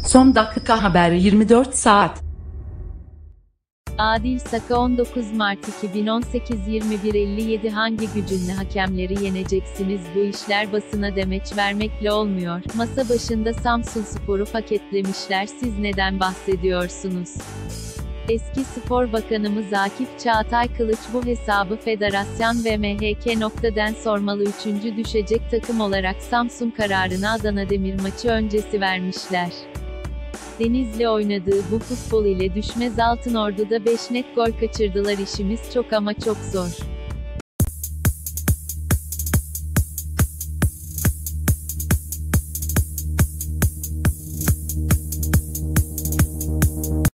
Son dakika haberi 24 saat. Adil Saka 19 Mart 2018 21.57 Hangi gücünle hakemleri yeneceksiniz? Bu işler basına demeç vermekle olmuyor. Masa başında Samsunspor'u paketlemişler. Siz neden bahsediyorsunuz? Eski Spor Bakanımız Akif Çağatay Kılıç bu hesabı federasyon ve MHK.'den sormalı. 3. düşecek takım olarak Samsun kararını Adana Demir maçı öncesi vermişler. Denizli oynadığı bu futbol ile düşmez. Altınordu'da 5 net gol kaçırdılar. İşimiz çok ama çok zor.